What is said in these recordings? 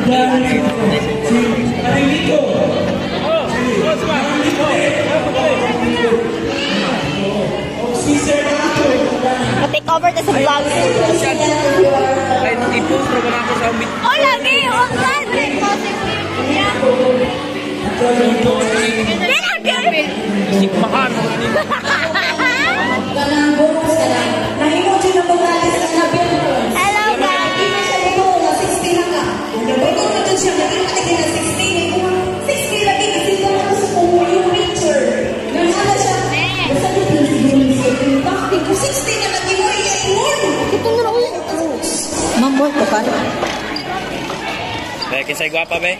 Take over the vlog. I-post na ba na ako sa umit? Oh, lagi! Oh, God! Sikmahan. Hello, Mambol ko pa. Be, kisay guwapa, be.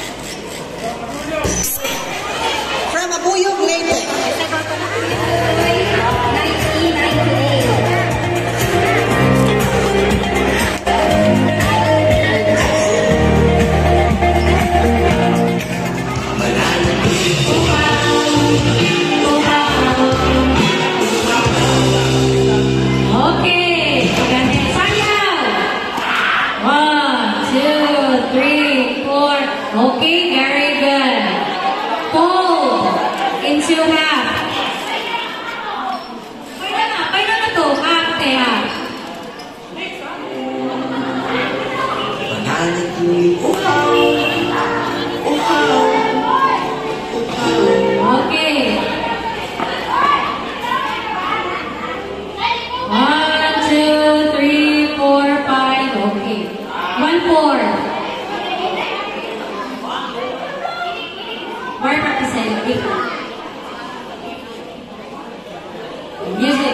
From Abuyog, Leyte. Okay, very good. Fold into half. Paano na to? Half te half. Okay. 1, 2, 3, 4, 5. Okay. 1, 4. More practicing. Music.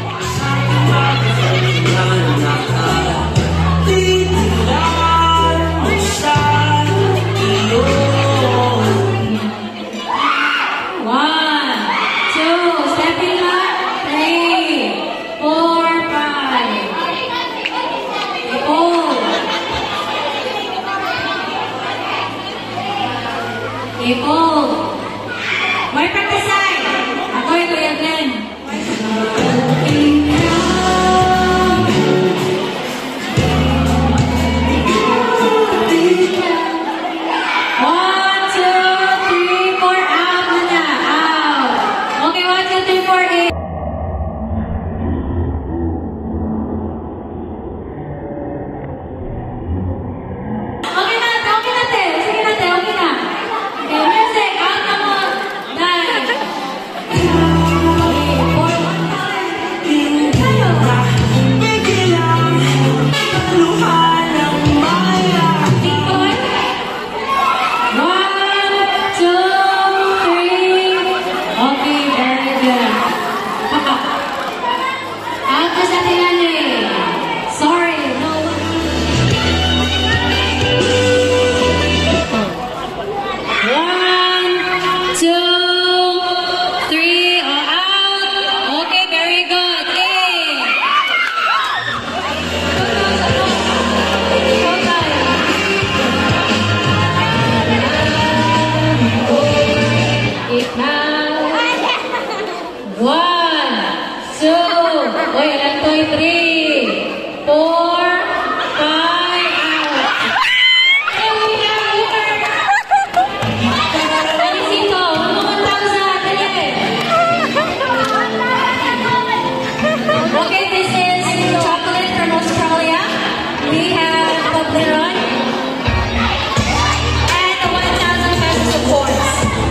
People, may practice ako ito yan din. 3, 4, 5, out. Felicito, 1,000, again. Okay, this is chocolate from Australia. We have Toblerone. And 1,000 pesos of course.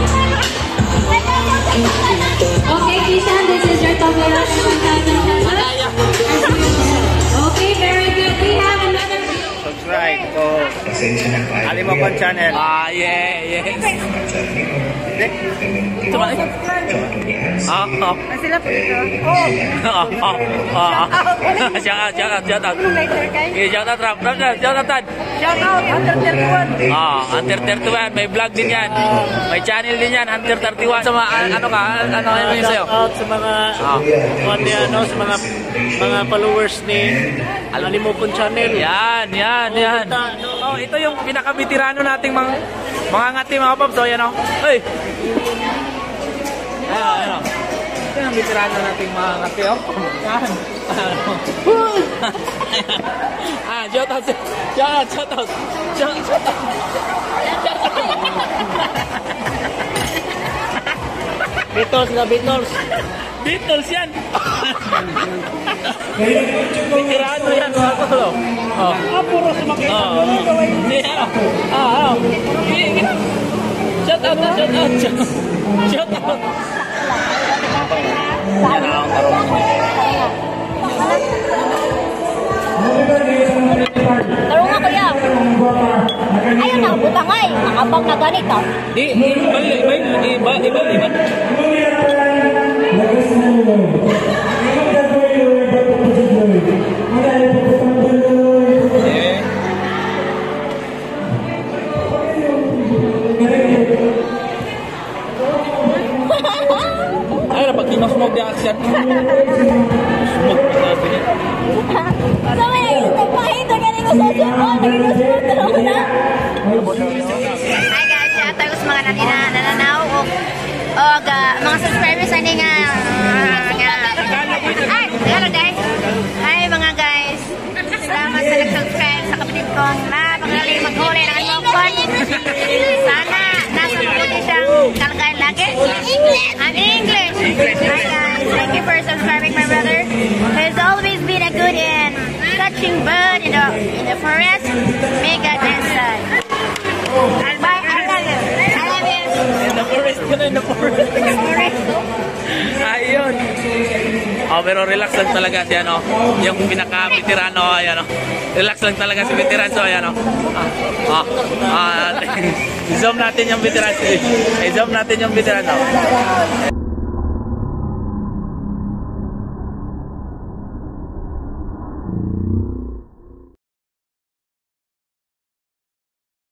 Okay, Kishan, this is your Toblerone, 1,000 pesos. Okay, very good. We have another. Subscribe to Alimapan channel. Yeah. Cuma Sila po ito. Shout out. Shout out. Hunter 31. Hunter 31. May vlog din yan. May channel din yan. Hunter 31. Sama, ano yung sa'yo? Shout out sa mga sa mga followers ni Alimopon Channel. Yan. Ito yung pinakabitirano nating mga ngati mga paps. So, yan o. Hey! Ayan. Ito yung bitirano nating mga ngati o. Yan. Shout out. Beatles na Beatles. Beatles yan. Veterano yan, mga tol. Oh. Puro sumakit. Hindi, ano? Ano? Shout out na, shout out. Shout out. Yan ang tarong. Tarong nga kuya. Ayun na, butangay. Nakabang na ganito. Di, iba. Ay, dapat kinosmog di action. Smog, sabi niya. So, may nagpakita ka rin ko sa sumon. Naging sumon na. Hi guys, shout out sa mga natin na nananaw o mga subscribers ani nga ay, hello guys. Hi mga guys. Salamat sa nag-subscribe sa kapatid kong napakagaling maghuli ng anong sana nasa mabuti siyang kalagayan lagi. I'm English. Hi guys, thank you for subscribing my brother. He's always been a good in catching bird in the forest. May God inside. Bye, I love you. I love you. In the forest ka na, in the forest. Ayun. Oh, pero relax lang talaga si ano, yung pinaka-veterano, ayan oh. Relax lang talaga si veteran, so ayan oh. I-zoom natin yung veteran. I-zoom natin yung veteran.